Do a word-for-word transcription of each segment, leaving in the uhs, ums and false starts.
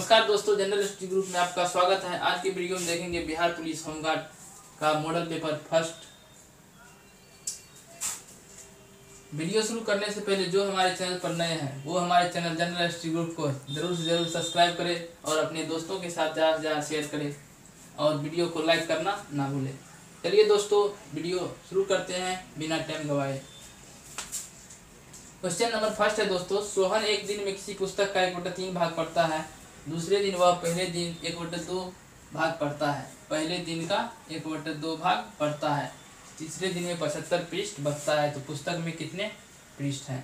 नमस्कार दोस्तों, general study group में आपका स्वागत है। आज की वीडियो में देखेंगे बिहार पुलिस होमगार्ड का मॉडल पेपर फर्स्ट। वीडियो शुरू करने से पहले जो हमारे चैनल पर नए हैं वो हमारे चैनल जनरल स्टडी ग्रुप को जरूर से जरूर सब्सक्राइब करें और अपने दोस्तों के साथ ज़्यादा से ज़्यादा शेयर करें और वीडियो को लाइक करना ना भूलें। चलिए दोस्तों, वीडियो शुरू करते हैं बिना टाइम गवाए। क्वेश्चन नंबर फर्स्ट है दोस्तों, सोहन एक दिन में किसी पुस्तक का एक बटा तीन भाग पढ़ता है। दूसरे दिन वह पहले दिन एक बटा दो भाग पढ़ता है। पहले दिन का एक बटा दो भाग पढ़ता है। तीसरे दिन में पचहत्तर पृष्ठ बचता है, तो पुस्तक में कितने पृष्ठ हैं?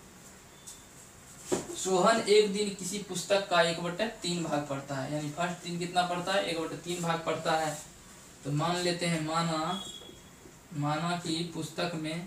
सोहन एक दिन किसी पुस्तक का एक बटा तीन भाग पढ़ता है, यानी फर्स्ट दिन कितना पढ़ता है? एक बटा तीन भाग पढ़ता है। तो मान लेते हैं, माना माना कि पुस्तक में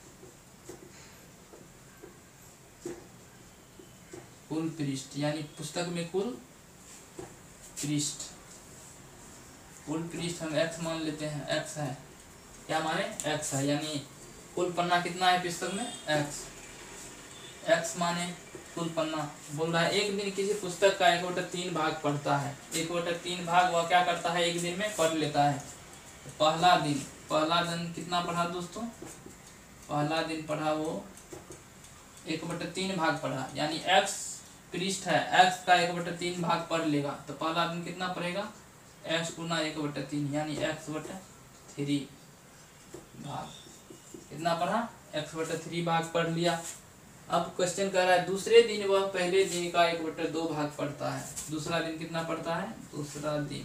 कुल पृष्ठ, यानी पुस्तक में कुल पृष्ठ कुल पृष्ठ हम एक्स मान लेते हैं। एक्स है, क्या माने? एक्स है, यानी कुल पन्ना कितना है पुस्तक में? एक्स एक्स माने कुल पन्ना। बोल रहा है एक दिन किसी पुस्तक का एक बटा तीन भाग पढ़ता है। एक बटा तीन भाग वह क्या करता है? एक दिन में पढ़ लेता है। पहला दिन पहला दिन कितना पढ़ा दोस्तों? पहला दिन पढ़ा वो एक बटा तीन भाग पढ़ा, यानी एक्स पृष्ठ है, एक्स का एक बटा तीन भाग पढ़ लेगा। तो पहला दिन कितना पढ़ेगा? एक्स गुना एक बटा तीन, यानी एक्स बटा थ्री भाग। कितना पढ़ा? एक्स बटा थ्री भाग पढ़ लिया। अब क्वेश्चन कह रहा है दूसरे दिन वह पहले दिन का एक बटा दो भाग पढ़ता है। दूसरा दिन कितना पढ़ता है? दूसरा दिन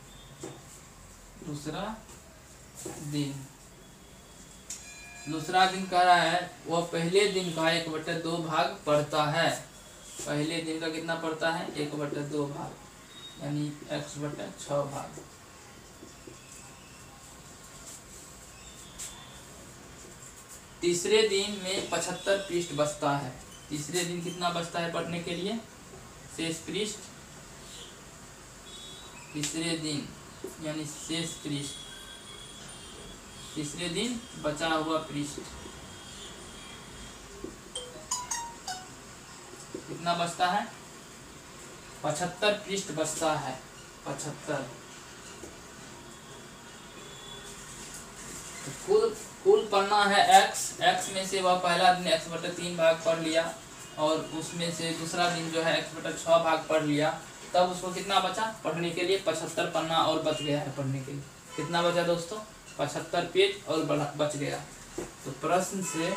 दूसरा दिन दूसरा दिन कह रहा है वह पहले दिन का एक बटा दो भाग पढ़ता है। पहले दिन का कितना पढ़ता है? एक बटा दो भाग, यानी एक्स बटा छः भाग। तीसरे दिन में पचहत्तर पृष्ठ बचता है। तीसरे दिन कितना बचता है पढ़ने के लिए? शेष पृष्ठ। तीसरे दिन यानी शेष पृष्ठ, तीसरे दिन बचा हुआ पृष्ठ कितना बचता है? पचहत्तर पृष्ठ बचता है। पचहत्तर तो कुल कुल पन्ना है एक्स। एक्स में से वह पहला दिन एक्स बटा तीन भाग पढ़ लिया और उसमें से दूसरा दिन जो है एक्स बटा छः भाग पढ़ लिया। तब उसको कितना बचा पढ़ने के लिए? पचहत्तर पन्ना और बच गया है पढ़ने के लिए। कितना बचा दोस्तों? पचहत्तर पेज और बच गया। तो प्रश्न से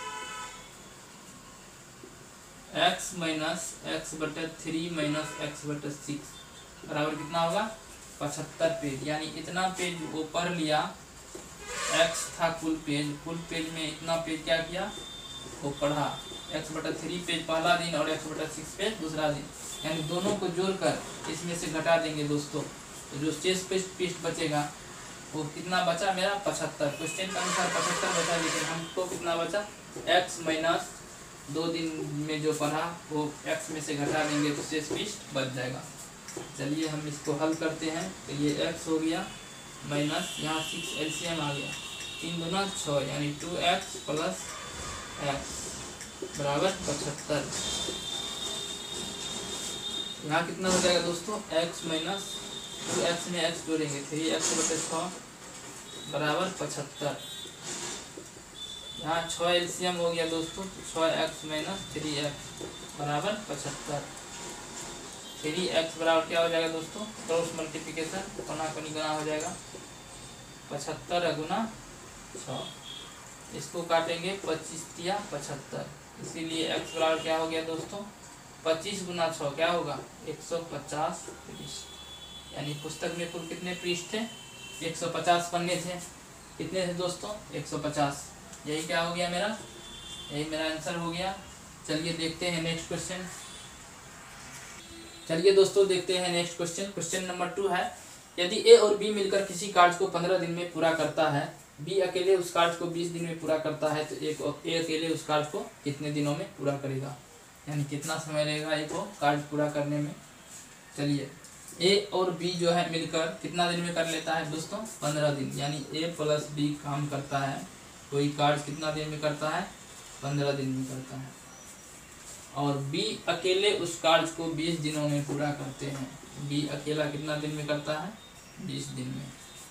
x माइनस एक्स बटा थ्री माइनस एक्स बटा सिक्स बराबर कितना होगा? पचहत्तर पेज, यानी इतना पेज वो पढ़ लिया। x था कुल पेज, कुल पेज में इतना पेज क्या किया? वो पढ़ा। x बटा थ्री पेज पहला दिन और x बटा सिक्स पेज दूसरा दिन, यानी दोनों को जोड़कर इसमें से घटा देंगे दोस्तों। तो जो शेष पेज पृष्ठ बचेगा वो कितना बचा मेरा? पचहत्तर। क्वेश्चन के अनुसार पचहत्तर बचा, लेकिन हमको कितना बचा? x माइनस दो दिन में जो पढ़ा वो x में से घटा देंगे तो शेष पृष्ठ बच जाएगा। चलिए हम इसको हल करते हैं। तो ये x हो गया माइनस यहाँ सिक्स एलसीएम आ गया, तीन दूना छः, यानी टू एक्स प्लस एक्स बराबर पचहत्तर। यहाँ कितना हो जाएगा दोस्तों? x माइनस टू एक्स में x जोड़ेंगे, थ्री एक्स बटे छः बराबर पचहत्तर। यहाँ छः एलसीएम हो गया दोस्तों, छः एक्स माइनस थ्री एक्स बराबर पचहत्तर। थ्री एक्स बराबर क्या हो जाएगा दोस्तों? क्रॉस मल्टीप्लिकेशन, कोना कोनी गुना हो जाएगा। पचहत्तर गुना छः, इसको काटेंगे पच्चीस दिया पचहत्तर, इसीलिए एक्स बराबर क्या हो गया दोस्तों? पच्चीस गुना छः क्या होगा? एक सौ पचास पृष्ठ। यानी पुस्तक में कुल कितने पृष्ठ थे? एक सौ पचास पन्ने थे। कितने थे दोस्तों? एक सौ पचास। यही क्या हो गया मेरा? यही मेरा आंसर हो गया। चलिए देखते हैं नेक्स्ट क्वेश्चन। चलिए दोस्तों देखते हैं next question. Question number two है, यदि ए और बी मिलकर किसी कार्य को पंद्रह दिन में पूरा करता है, बी अकेले उस कार्य को बीस दिन में पूरा करता है, तो एक ए अकेले उस कार्य को कितने दिनों में पूरा करेगा? यानी कितना समय लगेगा एक को कार्य पूरा करने में? चलिए ए और बी जो है मिलकर कितना दिन में कर लेता है दोस्तों? पंद्रह दिन, यानी ए प्लस बी काम करता है, कोई कार्य कितना दिन में करता है? पंद्रह दिन में करता है। और बी अकेले उस कार्य को बीस दिनों में पूरा करते हैं। बी अकेला कितना दिन में करता है? बीस दिन में।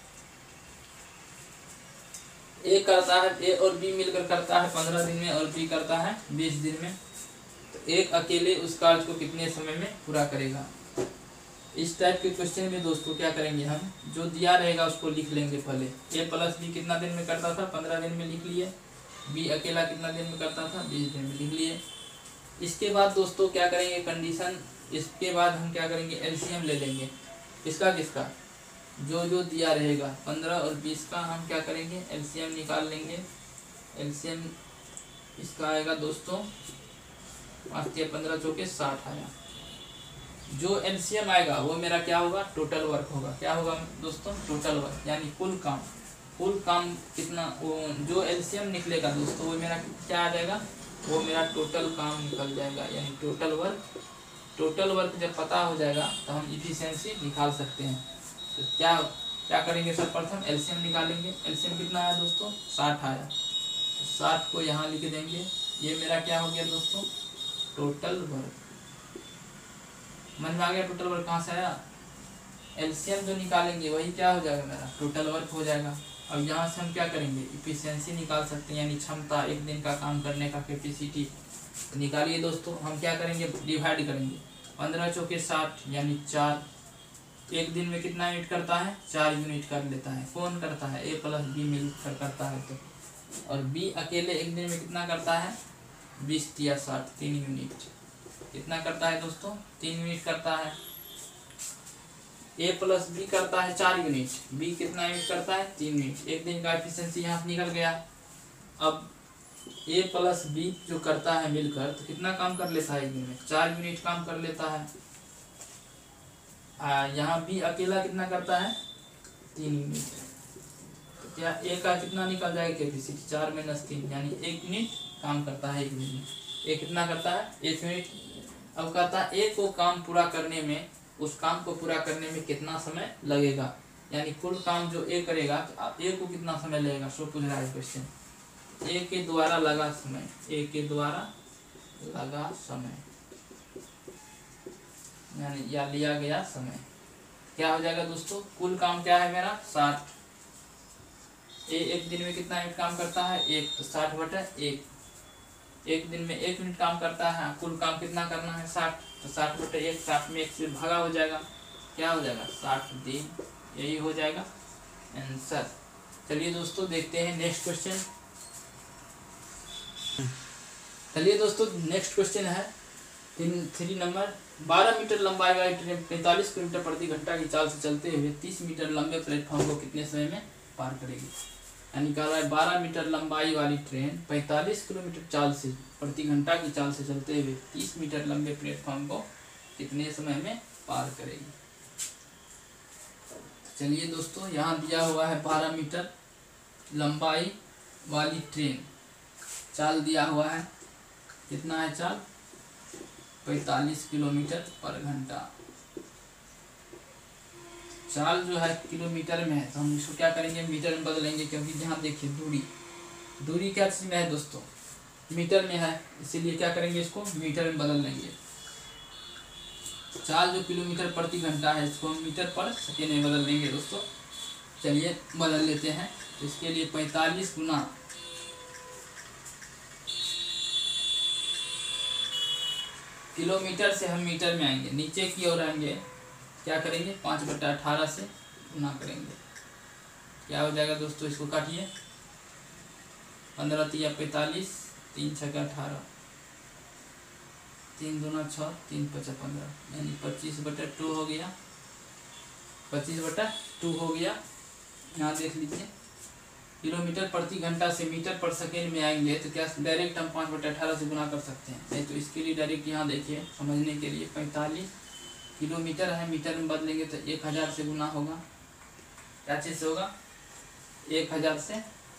ए करता है, ए और बी मिलकर करता है पंद्रह दिन में और बी करता है बीस दिन में। तो एक अकेले उस कार्य को कितने समय में पूरा करेगा? इस टाइप के क्वेश्चन में दोस्तों क्या करेंगे, हम जो दिया रहेगा उसको लिख लेंगे पहले। ए प्लस बी कितना दिन में करता था? पंद्रह दिन में लिख लिए। बी अकेला कितना दिन में करता था? बीस दिन में लिख लिए। इसके बाद दोस्तों क्या करेंगे, कंडीशन, इसके बाद हम क्या करेंगे, एलसीएम ले लेंगे। किसका किसका? जो जो दिया रहेगा पंद्रह और बीस का हम क्या करेंगे, एलसीएम निकाल लेंगे। एलसीएम इसका आएगा दोस्तों पाँच या पंद्रह चौके साठ आया। जो एलसीएम आएगा वो मेरा क्या होगा, टोटल वर्क होगा। क्या होगा दोस्तों? टोटल वर्क, यानी कुल काम। कुल काम कितना, वो जो एलसीएम निकलेगा दोस्तों वो मेरा क्या आ जाएगा, वो मेरा टोटल काम निकल जाएगा, यानी टोटल वर्क। टोटल वर्क जब पता हो जाएगा तो हम इफिशिएंसी निकाल सकते हैं। तो क्या क्या करेंगे, सर्वप्रथम एलसीएम निकालेंगे। एलसीएम कितना आया दोस्तों? साठ आया। तो साठ को यहाँ लिख देंगे। ये मेरा क्या हो गया दोस्तों, टोटल वर्क। मन में आ गया टोटल वर्क कहाँ से आया? एलसीएम जो निकालेंगे वही क्या हो जाएगा, मेरा टोटल वर्क हो जाएगा। अब यहाँ से हम क्या करेंगे, इफिशिएंसी निकाल सकते हैं, यानी क्षमता, एक दिन का काम करने का कैपेसिटी निकालिए दोस्तों। हम क्या करेंगे, डिवाइड करेंगे। पंद्रह चौके साठ यानी चार। एक दिन में कितना यूनिट करता है? चार यूनिट कर लेता है। कौन करता है? ए प्लस बी मिलकर करता है। तो और बी अकेले एक दिन में कितना करता है? बीस या साठ, तीन यूनिट। कितना करता है दोस्तों? तीन यूनिट करता है। ए प्लस बी करता है चार यूनिट, बी कितना यूनिट करता है? तीन यूनिट। एक दिन का एफिशिएंसी यहाँ से निकल गया। अब ए प्लस बी जो करता है मिलकर तो कितना काम कर लेता है एक दिन में? चार यूनिट काम कर लेता है। यहाँ बी अकेला कितना करता है? तीन यूनिट। तो क्या ए का कितना निकल जाएगा कैपेसिटी? चार माइनस तीन यानी एक यूनिट काम करता है एक दिन में। ए कितना करता है? एक यूनिट। अब कहता है ए को काम पूरा करने में, उस काम को पूरा करने में कितना समय लगेगा, यानी कुल काम जो ए करेगा तो ए को कितना समय लगेगा, सो पूछ रहा है क्वेश्चन। ए के द्वारा लगा समय, ए के द्वारा लगा समय यानी या लिया गया समय क्या हो जाएगा दोस्तों? कुल काम क्या है मेरा? साठ। ए एक दिन में कितना यूनिट काम करता है? एक। तो साठ बटा एक। एक दिन में एक मिनट काम करता है, कुल काम कितना करना है? साठ। तो साठ बटे एक, साठ में एक से भागा हो जाएगा, क्या हो जाएगा? साठ दिन। यही हो जाएगा आंसर। चलिए दोस्तों देखते हैं नेक्स्ट क्वेश्चन। चलिए दोस्तों नेक्स्ट क्वेश्चन है तीन थ्री नंबर। बारह मीटर लंबाई वाली ट्रेन पैंतालीस किलोमीटर प्रति घंटा की चाल से चलते हुए तीस मीटर लंबे प्लेटफॉर्म को कितने समय में पार करेगी? यानी कह रहा है बारह मीटर लंबाई वाली ट्रेन पैंतालीस किलोमीटर चाल से प्रति घंटा की चाल से चलते हुए तीस मीटर लंबे प्लेटफॉर्म को कितने समय में पार करेगी? चलिए दोस्तों यहाँ दिया हुआ है बारह मीटर लंबाई वाली ट्रेन, चाल दिया हुआ है, कितना है चाल? पैंतालीस किलोमीटर पर घंटा। चाल जो है किलोमीटर में है तो हम इसको क्या करेंगे, मीटर में बदलेंगे, क्योंकि यहाँ देखिए दूरी, दूरी क्या चीज में है दोस्तों? मीटर में है, इसीलिए क्या करेंगे, इसको मीटर में बदल लेंगे। चाल जो किलोमीटर प्रति घंटा है इसको हम मीटर पर सेकेंड में बदल लेंगे दोस्तों। चलिए बदल लेते हैं। तो इसके लिए पैंतालीस गुना किलोमीटर से हम मीटर में आएंगे, नीचे की ओर आएंगे, क्या करेंगे, पाँच बटा अठारह से गुना करेंगे। क्या हो जाएगा दोस्तों? इसको काटिए, पंद्रह तिया पैंतालीस, तीन छः अठारह, तीन दूना छः, तीन पचा पंद्रह, यानी पच्चीस बटा टू हो गया, पच्चीस बटा टू हो गया। यहाँ देख लीजिए किलोमीटर प्रति घंटा से मीटर पर सेकेंड में आएंगे तो क्या डायरेक्ट हम पाँच बटा अठारह से गुना कर सकते हैं? नहीं तो इसके लिए डायरेक्ट यहाँ देखिए समझने के लिए, पैंतालीस किलोमीटर है, मीटर में बदलेंगे तो एक हज़ार से गुना होगा। क्या चीज़ से होगा? एक हज़ार से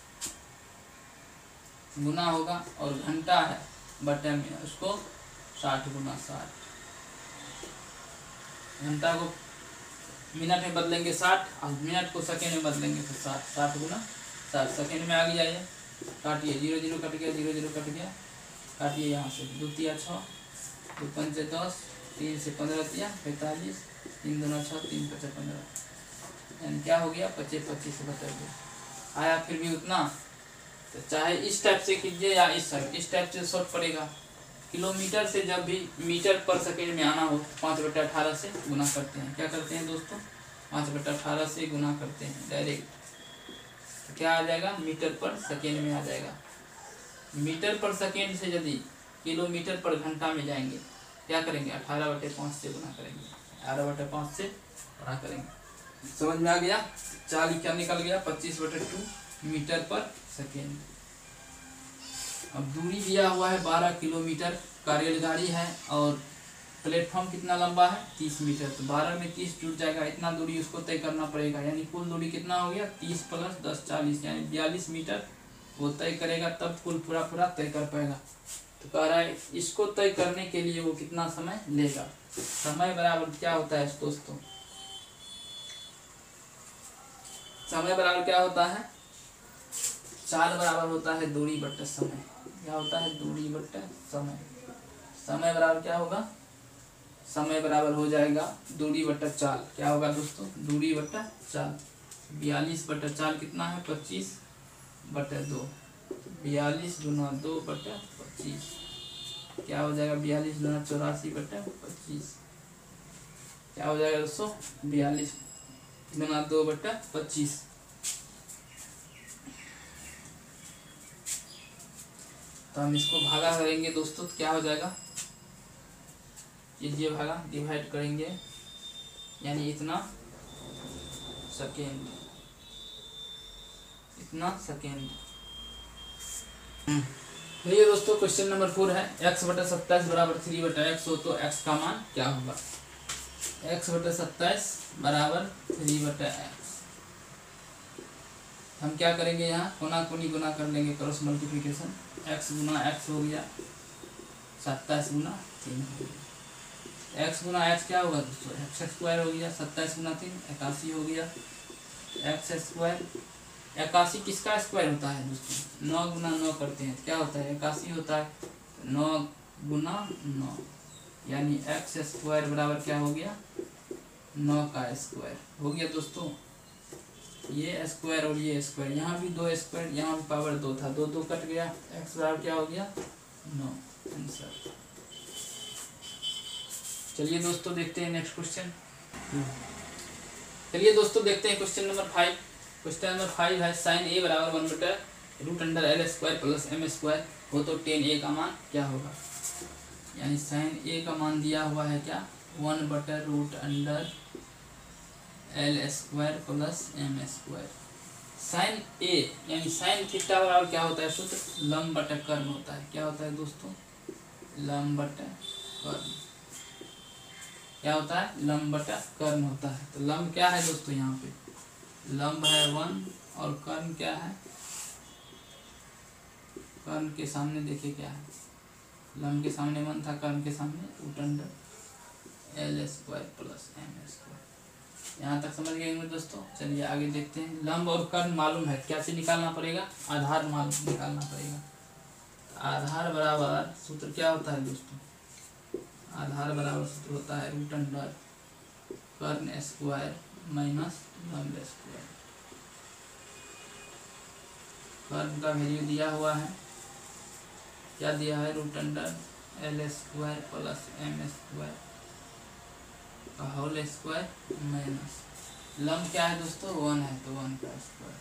गुना होगा। और घंटा है बटे में, उसको साठ गुना साठ, घंटा को मिनट में बदलेंगे साठ, और मिनट को सेकेंड में बदलेंगे तो साठ, साठ गुना साठ। सेकेंड में आगे जाइए, काटिए, जीरो जीरो कट गया, जीरो जीरो कट गया, काटिए यहाँ से, दो तिया छः, दो पंचे दस, तीन से पंद्रह दिया पैंतालीस, तीन दोनों छः, तीन पचे पंद्रह, यानी क्या हो गया पच्चीस पच्चीस से बचा गया। आया फिर भी उतना, तो चाहे इस टाइप से कीजिए या इस टाइप इस टाइप से शॉर्ट पड़ेगा। किलोमीटर से जब भी मीटर पर सेकेंड में आना हो पाँच बटे अठारह से गुना करते हैं। क्या करते हैं दोस्तों, पाँच बटे अठारह से गुना करते हैं डायरेक्ट, तो क्या आ जाएगा मीटर पर सेकेंड में आ जाएगा। मीटर पर सेकेंड से यदि किलोमीटर पर घंटा में जाएंगे क्या करेंगे, अठारह बटे पाँच से गुना करेंगे, अठारह बटे पाँच से गुना करेंगे। समझ में आ गया। चाल क्या निकल गया, पच्चीस बटे टू मीटर पर सेकेंड। अब दूरी दिया हुआ है बारह किलोमीटर का रेलगाड़ी है और प्लेटफॉर्म कितना लंबा है तीस मीटर, तो बारह में तीस जुड़ जाएगा, इतना दूरी उसको तय करना पड़ेगा। यानी कुल दूरी कितना हो गया, तीस प्लस दस चालीस, यानी बयालीस मीटर वो तय करेगा, तब कुल पूरा पूरा तय कर पाएगा। तो कह रहा है इसको तय करने के लिए वो कितना समय लेगा। समय बराबर क्या होता है दोस्तों, समय बराबर क्या होता है, चाल बराबर होता है दूरी बट्टा समय। क्या होता है, दूरी बट्टा समय। समय बराबर क्या होगा, समय बराबर हो जाएगा दूरी बट्टा चाल। क्या होगा दोस्तों, दूरी बट्टा चाल। बयालीस बट्टा चाल कितना है, पच्चीस बट्टा दो, बयालीस गुना दो बट्टा पच्चीस, क्या हो जाएगा बयालीस गुना चौरासी बट्टा पच्चीस, क्या हो जाएगा दोस्तों, बयालीस गुना दो बट्टा पच्चीस। तो हम इसको भागा करेंगे दोस्तों, तो क्या हो जाएगा, ये भागा डिवाइड करेंगे, यानी इतना सेकेंड, इतना सेकेंड। देखिए दोस्तों क्वेश्चन नंबर फोर है, एक्स बटा सत्ताईस बराबर थ्री बटा एक्स हो तो एक्स का मान क्या होगा। एक्स बटा सत्ताईस बराबर थ्री बटा एक्स, हम क्या करेंगे, यहाँ कोना कोनी गुना कर लेंगे, क्रॉस मल्टीप्लिकेशन। एक्स गुना एक्स हो गया, सत्ताईस गुना तीन हो गया। एक्स गुना एक्स क्या होगा दोस्तों, एक्स स्क्वायर हो गया, सत्ताईस गुना तीन इक्यासी हो गया, एक्स स्क्वायर। इक्यासी किसका स्क्वायर होता है दोस्तों, नौ गुना नौ करते हैं तो क्या होता है, इक्यासी होता है। नौ गुना नौ यानी एक्स स्क्वायर बराबर क्या हो गया, नौ का स्क्वायर हो गया दोस्तों। ये स्क्वायर और ये स्क्वायर, यहाँ भी दो स्क्वायर, यहाँ भी पावर दो था, दो दो कट गया, एक्स बराबर क्या हो गया, नौ। आंसर। चलिए दोस्तों देखते हैं नेक्स्ट क्वेश्चन। चलिए दोस्तों देखते हैं question number five. Question number five है, साइन ए बराबर वन बटा root under L square plus M square हो तो टेन ए का मान क्या होगा। यानी साइन ए का मान दिया हुआ है क्या, वन बटा root under L square plus M square. Sine A यानी साइन थीटा बराबर क्या होता है सूत्र, लंब बटा कर्ण होता है। क्या होता है दोस्तों, लंब बटा कर्ण। क्या होता है, लंब बटा कर्ण होता है। तो लंब क्या है दोस्तों, यहाँ पे लंब है वन और कर्ण क्या है, कर्ण के सामने देखिए क्या है, लंब के सामने वन था, कर्ण के सामने root under L square plus M square. यहाँ तक समझ गए होंगे दोस्तों। चलिए आगे देखते हैं। लंब और कर्ण मालूम है, क्या से निकालना पड़ेगा, आधार मालूम निकालना पड़ेगा। आधार बराबर सूत्र क्या होता है दोस्तों, आधार बराबर सूत्र होता है रूट अंडर कर्ण स्क्वायर माइनस लंब स्क्वायर। कर्ण का वैल्यू दिया हुआ है, क्या दिया है, root under L square plus M square का होल स्क्वायर माइनस लंब क्या है दोस्तों, वन है तो वन का स्क्वायर।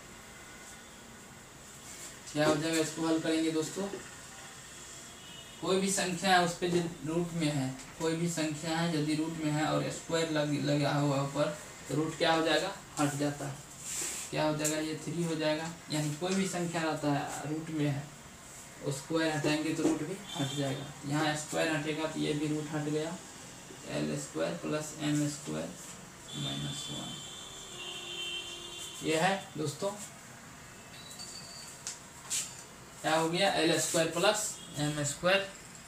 क्या हो जाएगा, इसको हल करेंगे दोस्तों। कोई भी संख्या है उस पर रूट में है, कोई भी संख्या है यदि रूट में है और स्क्वायर लग लगा हुआ ऊपर तो रूट क्या हो जाएगा, हट जाता है। क्या हो जाएगा, ये थ्री हो जाएगा। यानी कोई भी संख्या रहता है रूट में है, स्क्वायर हटाएंगे तो रूट भी हट जाएगा। यहाँ स्क्वायर हटेगा तो ये भी रूट हट गया, L square plus M square minus one. ये है दोस्तों, क्या हो गया, L square plus M square.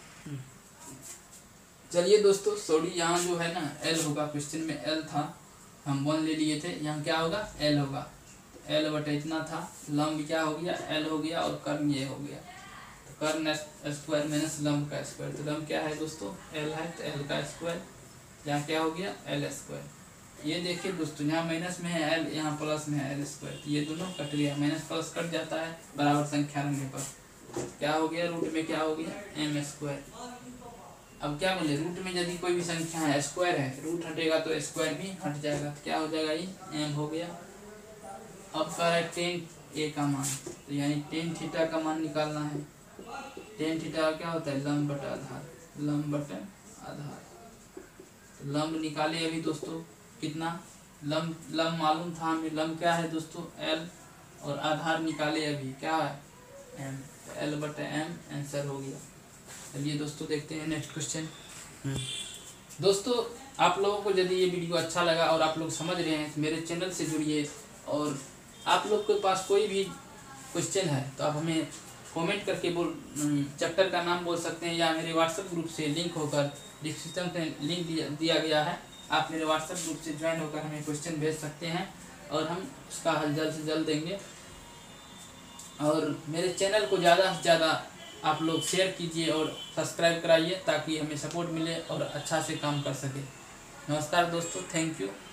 चलिए दोस्तों सॉरी, यहाँ जो है ना एल होगा, क्वेश्चन में एल था, हम वन ले लिए थे, यहाँ क्या होगा, एल होगा। एल बटे इतना था, लंब क्या हो गया, एल हो गया और कर्ण ये हो गया। तो कर्न स्क्वायर माइनस लंब का स्क्वायर। तो लंब क्या है दोस्तों, एल है, तो एल का स्क्वायर, यहाँ क्या हो गया एल स्क्वायर। ये देखिए दोस्तों, यहाँ माइनस में है एल, यहाँ प्लस में है एल स्क्वायर, तो ये दोनों कट गया, माइनस प्लस कट जाता है बराबर संख्या रखने पर। क्या हो गया, रूट में क्या हो गया एम स्क्वायर। अब क्या बोले, रूट में यदि कोई भी संख्या है स्क्वायर है, रूट हटेगा तो स्क्वायर भी हट जाएगा, तो क्या हो जाएगा ये एम हो गया। अब कह रहा है टेन ए का मान, तो यानी टेन थीटा का मान निकालना है। टेन थीटा क्या होता है, लंब बटा आधार, लंब बटा आधार। तो लंब निकाले अभी दोस्तों, कितना लंब, लंब मालूम था हमें, लंब क्या है दोस्तों एल, और आधार निकाले अभी क्या है एम, तो एल बटा एम आंसर हो गया। चलिए दोस्तों देखते हैं नेक्स्ट क्वेश्चन। दोस्तों आप लोगों को यदि ये वीडियो अच्छा लगा और आप लोग समझ रहे हैं तो मेरे चैनल से जुड़िए, और आप लोग के पास कोई भी क्वेश्चन है तो आप हमें कमेंट करके बोल, चैप्टर का नाम बोल सकते हैं, या मेरे व्हाट्सएप ग्रुप से लिंक होकर डिस्क्रिप्शन में लिंक दिया, दिया गया है, आप मेरे व्हाट्सएप ग्रुप से ज्वाइन होकर हमें क्वेश्चन भेज सकते हैं और हम उसका हल जल्द से जल्द देंगे। और मेरे चैनल को ज़्यादा से ज़्यादा आप लोग शेयर कीजिए और सब्सक्राइब कराइए, ताकि हमें सपोर्ट मिले और अच्छा से काम कर सके। नमस्कार दोस्तों, थैंक यू।